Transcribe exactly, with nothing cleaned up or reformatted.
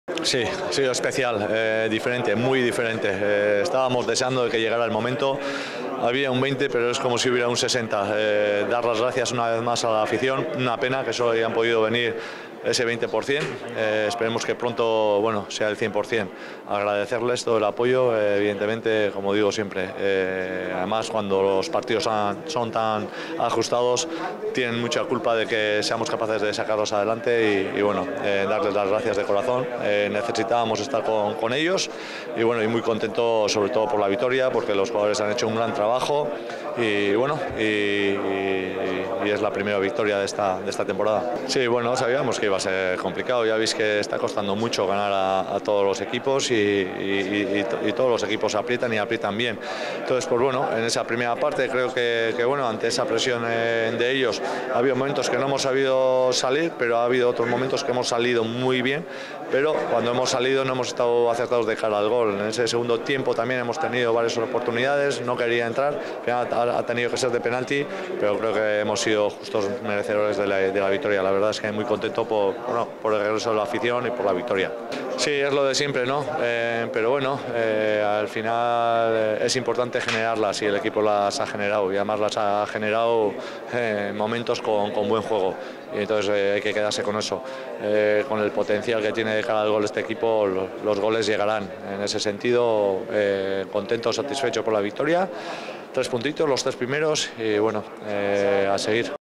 Sí, ha sido especial, eh, diferente, muy diferente. Eh, estábamos deseando que llegara el momento. Había un veinte, pero es como si hubiera un sesenta. Eh, dar las gracias una vez más a la afición. Una pena que solo hayan podido venir ese veinte por ciento. Eh, esperemos que pronto, bueno, sea el cien por ciento. Agradecerles todo el apoyo, eh, evidentemente, como digo siempre. Eh, además, cuando los partidos han, son tan ajustados, tienen mucha culpa de que seamos capaces de sacarlos adelante y, y bueno, eh, darles las gracias de corazón. Eh, necesitábamos estar con, con ellos y bueno, y muy contento sobre todo por la victoria, porque los jugadores han hecho un gran trabajo y bueno, y, y, y es la primera victoria de esta, de esta temporada. Sí, bueno, sabíamos que iba a ser complicado, ya veis que está costando mucho ganar a, a todos los equipos y, y, y, y todos los equipos aprietan y aprietan bien. Entonces, pues bueno, en esa primera parte creo que, que bueno, ante esa presión eh, de ellos ha habido momentos que no hemos sabido salir, pero ha habido otros momentos que hemos salido muy bien, pero cuando hemos salido no hemos estado acertados de cara al gol. En ese segundo tiempo también hemos tenido varias oportunidades, no quería entrar, ha, ha tenido que ser de penalti, pero creo que hemos sido justos merecedores de la, de la victoria. La verdad es que muy contento por, bueno, por el regreso de la afición y por la victoria. Sí, es lo de siempre, ¿no? Eh, pero bueno, eh, al final eh, es importante generarlas y el equipo las ha generado y además las ha generado en eh, momentos con, con buen juego y entonces eh, hay que quedarse con eso. Eh, con el potencial que tiene de cara al gol este equipo, los, los goles llegarán. En ese sentido, eh, contento, satisfecho por la victoria. Tres puntitos, los tres primeros y bueno, eh, a seguir.